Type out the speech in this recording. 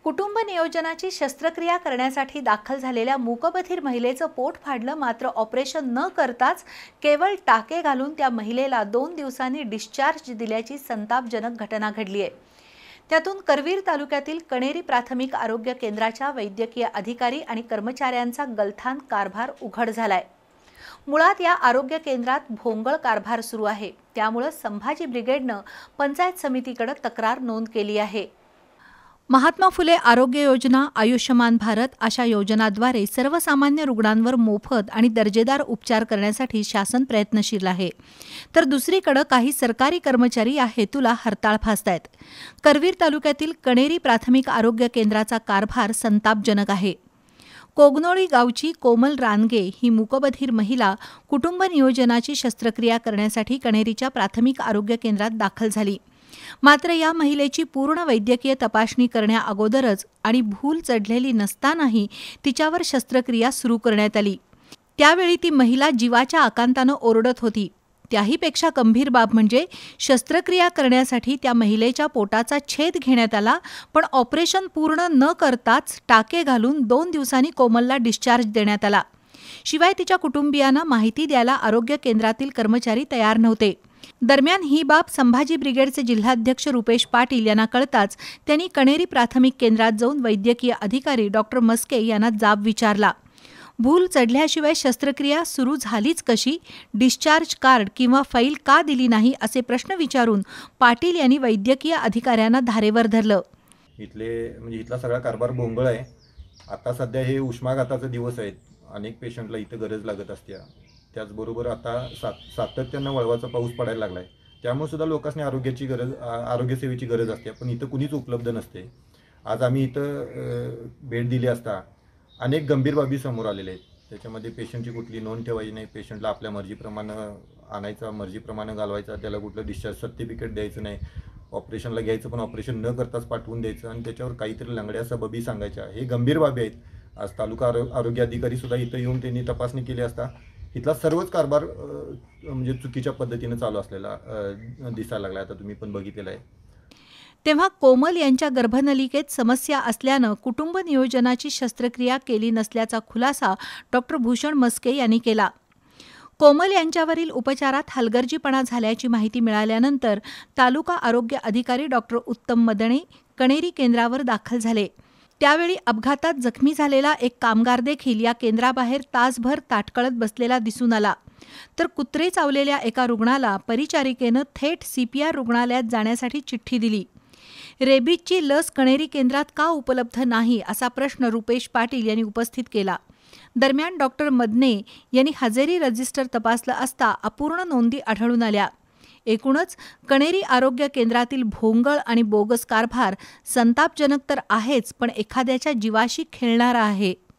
कुटुंब नियोजनाची शस्त्रक्रिया करण्यासाठी दाखल झालेल्या मूकबधिर महिलेचं पोट फाडलं, मात्र ऑपरेशन न करताच केवळ टाके घालून त्या महिलेला 2 दिवसांनी डिस्चार्ज दिल्याची संतापजनक घटना घडली आहे। त्यातून करवीर तालुक्यातील कणेरी प्राथमिक आरोग्य केंद्राच्या वैद्यकीय अधिकारी आणि कर्मचाऱ्यांचा गलथान कारभार उघड झालाय। मुळात या आरोग्य केंद्रात भोंगळ कारभार सुरू आहे, त्यामुळे संभाजी ब्रिगेडनं पंचायत समितीकडे तक्रार नोंद केली आहे। महात्मा फुले आरोग्य योजना, आयुष्यमान भारत अशा योजनांद्वारे सर्वसामान्य रुग्णांवर मोफत आणि दर्जेदार उपचार करण्यासाठी शासन प्रयत्नशील आहे, तर दुसरीकडे काही सरकारी कर्मचारी या हेतूला हरताळ फासतायत। करवीर तालुक्यातील कणेरी प्राथमिक आरोग्य केंद्राचा कारभार संतापजनक आहे। कोगनोळी गावची कोमल रानगे ही मूकबधिर महिला कुटुंब नियोजनाची शस्त्रक्रिया करण्यासाठी कणेरीच्या प्राथमिक आरोग्य केंद्रात दाखल झाली। मात्र या महिलेची पूर्ण वैद्यकीय तपासणी करण्याअगोदरच आणि भूल चढलेली नसतानाही तिच्यावर शस्त्रक्रिया सुरू करण्यात आली। त्यावेळी ती महिला जीवाच्या आकांताने ओरडत होती। त्याहीपेक्षा गंभीर बाब म्हणजे शस्त्रक्रिया करण्यासाठी त्या महिलेच्या पोटाचा छेद घेण्यात आला, पण ऑपरेशन पूर्ण न करताच टाके घालून 2 दिवसांनी कोमलला डिस्चार्ज देण्यात आला। शिवाय तिच्या कुटुंबियांना माहिती द्यायला आरोग्य केंद्रातील कर्मचारी तयार नव्हते। दरम्यान ही बाब संभाजी ब्रिगेडचे जिल्हाध्यक्ष रुपेश पाटील यांना कळताच त्यांनी कणेरी प्राथमिक केंद्रात जाऊन वैद्यकीय अधिकारी डॉक्टर मस्के यांना जाब विचारला। भूल चढल्याशिवाय शस्त्रक्रिया सुरू झालीच कशी, डिस्चार्ज कार्ड किंवा फाईल का दिली नाही असे प्रश्न विचारून पाटील यांनी वैद्यकीय अधिकाऱ्यांना धारेवर धरलं। इथला सगळा कारभार भोंगळ आहे। आता सध्या हे उष्माघाताचे दिवस आहेत, अनेक पेशंटला इथं गरज लागत असते। त्याचबरोबर आता सातत्यानं वळवाचा पाऊस पडायला लागलाय, त्यामुळे सुद्धा लोकांनी आरोग्य सेवेची गरज असते, पण इथं कुणीच उपलब्ध नसते। आज आम्ही इथं भेट दिली असता अनेक गंभीर बाबी समोर आलेल्या आहेत। त्याच्यामध्ये पेशंटची कुठली नोंद ठेवायची नाही, पेशंटला आपल्या मर्जीप्रमाणे आणायचा, मर्जीप्रमाणे घालवायचा, त्याला कुठलं डिस्चार्ज सर्टिफिकेट द्यायचं नाही, ऑपरेशनला घ्यायचं पण ऑपरेशन न करताच पाठवून द्यायचं आणि त्याच्यावर काहीतरी लंगड्या सबबी सांगायच्या। हे गंभीर बाबी आहेत। आज तालुका आरोग्य अधिकारी सुद्धा इथं येऊन त्यांनी तपासणी केली असता इथला सर्वच कारभार म्हणजे चुकीच्या पद्धतीने चालू असलेला दिसायला लागला। आता तुम्ही पण बघितलेलं आहे। तेव्हा कोमल यांच्या गर्भनलिकेत समस्या असल्यानं कुटुंब नियोजनाची शस्त्रक्रिया केली नसल्याचा खुलासा डॉक्टर भूषण मस्के यांनी केला। कोमल यांच्यावरील उपचारात हलगर्जीपणा झाल्याची माहिती मिळाल्यानंतर तालुका आरोग्य अधिकारी डॉक्टर उत्तम मदणे कणेरी केंद्रावर दाखल झाले। त्यावेळी अपघातात जखमी झालेला एक कामगार देखील या केंद्राबाहेर तासभर ताटकळत बसलेला दिसून आला, तर कुत्रे चावलेल्या एका रुग्णाला परिचारिकेनं थेट CPR रुग्णालयात जाण्यासाठी चिठ्ठी दिली। रेबीजची लस कणेरी केंद्रात का उपलब्ध नाही असा प्रश्न रुपेश पाटील यांनी उपस्थित केला। दरम्यान डॉक्टर मदने यांनी हजेरी रजिस्टर तपासलं असता अपूर्ण नोंदी आढळून आल्या। एकूणच कणेरी आरोग्य केंद्रातील भोंगळ आणि बोगस कारभार संतापजनक तर आहेच, पण एखाद्याच्या जीवाशी खेळणारा आहे।